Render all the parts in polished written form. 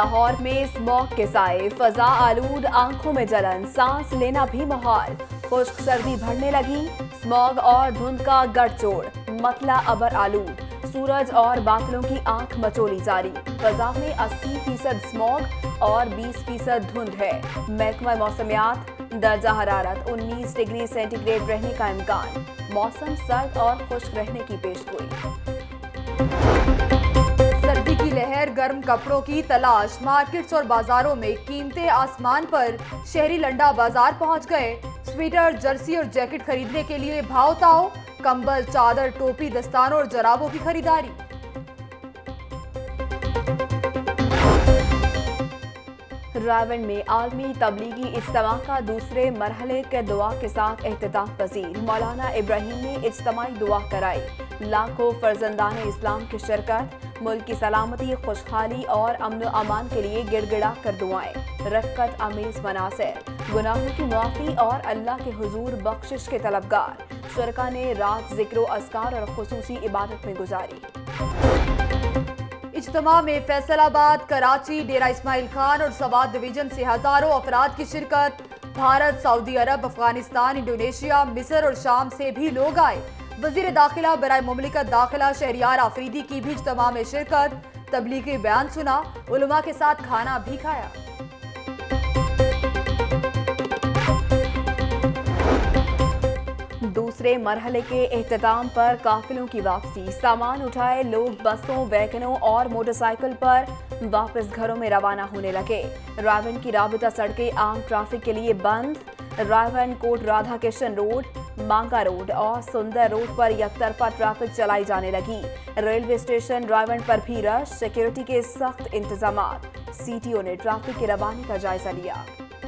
लाहौर में स्मॉग के साए, फजा आलूद, आंखों में जलन, सांस लेना भी मुहाल। खुश्क सर्दी बढ़ने लगी, स्मॉग और धुंध का गठजोड़, मतला अबर आलूद, सूरज और बादलों की आंख मचोली जारी। फजा में 80% स्मॉग और 20% धुंध है। महकमा मौसमियात, दर्जा हरारत 19 डिग्री सेंटीग्रेड रहने का इम्कान। मौसम सर्द और खुश्क रहने की पेशगोई। सर्दी की लहर, गर्म कपड़ों की तलाश, मार्केट्स और बाजारों में कीमतें आसमान पर। शहरी लंडा बाजार पहुंच गए। स्वेटर, जर्सी और जैकेट खरीदने के लिए भाव ताओ। कंबल, चादर, टोपी, दस्तानों और जराबों की खरीदारी। रावण में आलमी तबलीगी इज्तिमा का दूसरे मरहले के दुआ के साथ एहतिताम पजीर। मौलाना इब्राहिम ने इज्तिमाई दुआ कराई। लाखों फर्जंदान इस्लाम की शिरकत। मुल्क की सलामती, खुशहाली और अमन अमान के लिए गिड़गिड़ा कर दुआएं। रक्कत अमीज मनासिर, गुनाहों की मुआफी और अल्लाह के हुजूर बख्शिश के तलबगार। शुरका ने रात जिक्र अस्कार और खुसूसी इबादत में गुजारी। इज्तिमा में फैसलाबाद, कराची, डेरा इस्माइल खान और सवात डिवीजन से हजारों अफराद की शिरकत। भारत, सऊदी अरब, अफगानिस्तान, इंडोनेशिया, मिस्र और शाम से भी लोग आए। वजीर दाखिला बराए मुमलिकत दाखिला शहरियार आफरीदी की भी इज्तिमा में शिरकत। तबलीगी बयान सुना, उलमा के साथ खाना भी खाया। दूसरे मरहले के एहतिताम पर काफिलों की वापसी। सामान उठाए लोग बसों, वैगनों और मोटरसाइकिल पर वापस घरों में रवाना होने लगे। रावण की राबता सड़कें आम ट्रैफिक के लिए बंद। रावण कोट राधा कृष्ण रोड, मांगा रोड और सुंदर रोड पर यकतरफा ट्रैफिक चलाई जाने लगी। रेलवे स्टेशन रावण पर भी रश, सिक्योरिटी के सख्त इंतजामात। सीटीओ ने ट्रैफिक की रवानी का जायजा लिया।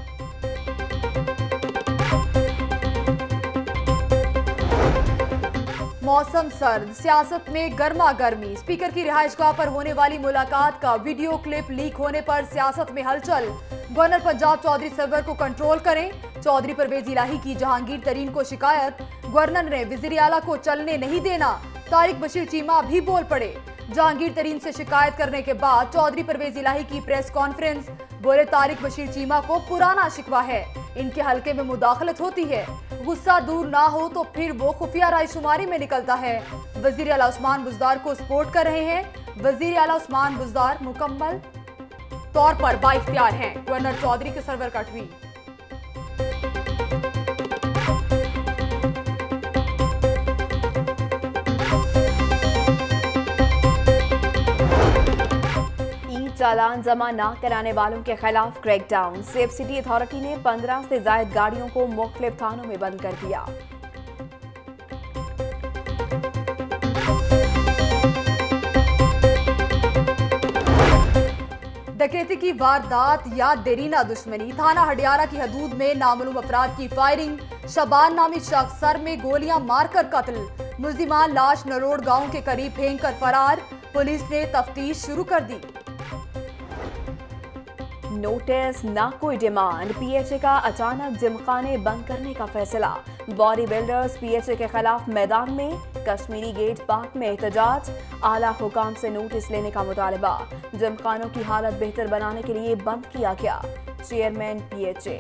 मौसम सर्द, सियासत में गर्मा गर्मी। स्पीकर की रिहाइशगाह पर होने वाली मुलाकात का वीडियो क्लिप लीक होने पर सियासत में हलचल। गवर्नर पंजाब चौधरी सरवर को कंट्रोल करें। चौधरी परवेज इलाही की जहांगीर तरीन को शिकायत। गवर्नर ने वजीर आला को चलने नहीं देना। तारिक बशीर चीमा भी बोल पड़े। जहांगीर तरीन से शिकायत करने के बाद चौधरी परवेज इलाही की प्रेस कॉन्फ्रेंस। बोले तारिक बशीर चीमा को पुराना शिकवा है, इनके हलके में मुदाखलत होती है। गुस्सा दूर ना हो तो फिर वो खुफिया रायशुमारी में निकलता है। वजीर आला उस्मान बुज़दार को सपोर्ट कर रहे हैं। वजीर आला उस्मान बुज़दार मुकम्मल तौर पर बाइख्तियार हैं। गवर्नर चौधरी के सरवर का ट्वीट। चालान जमा न कराने वालों के खिलाफ क्रैकडाउन। सेफ सिटी अथॉरिटी ने 15 से जायद गाड़ियों को मुख्तलिफ थानों में बंद कर दिया। डकैती की वारदात या देरीना दुश्मनी। थाना हडियारा की हदूद में नामालूम अफराद की फायरिंग। शबान नामी शख्स सर में गोलियां मारकर कत्ल। मुल्जिमान लाश नरोड़ गांव के करीब फेंक कर फरार। पुलिस ने तफ्तीश शुरू कर दी। नोटिस ना कोई डिमांड। पीएचए का अचानक जिमखाने बंद करने का फैसला। बॉडी बिल्डर्स पीएचए के खिलाफ मैदान में। कश्मीरी गेट पार्क में एहतजाज। आला हुकाम से नोटिस लेने का मुतालबा। जिमखानों की हालत बेहतर बनाने के लिए बंद किया गया। Chairman PHA.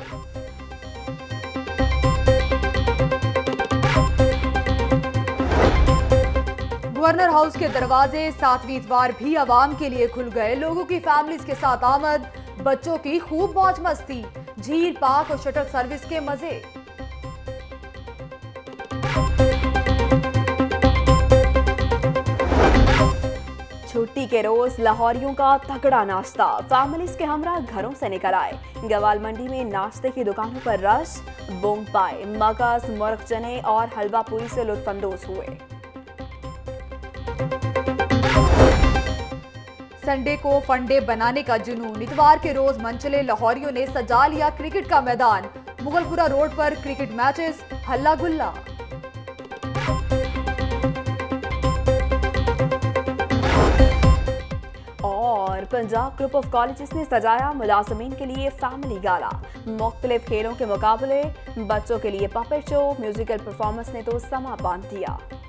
गवर्नर हाउस के दरवाजे 7वीं इतवार भी आवाम के लिए खुल गए। लोगों की फैमिलीज के साथ आमद। बच्चों की खूब मौज मस्ती। झील, पार्क और शटल सर्विस के मजे। छुट्टी के रोज लाहौरियों का तगड़ा नाश्ता। फैमिलीज के हमरा घरों से निकल आए। गवाल मंडी में नाश्ते की दुकानों पर रश। बोंग पाए, मगज, मुर्ग चने और हलवा पूरी से लुत्फानंदोज हुए। संडे को फंडे बनाने का जुनून। इतवार के रोज मनचले लाहौरियों ने सजा लिया क्रिकेट का मैदान। मुगलपुरा रोड पर क्रिकेट मैचेस, हल्ला गुल्ला। और पंजाब ग्रुप ऑफ कॉलेजेस ने सजाया मुलाजमीन के लिए फैमिली गाला। मुख्तलिफ खेलों के मुकाबले, बच्चों के लिए पपेट शो, म्यूजिकल परफॉर्मेंस ने तो समा बांध दिया।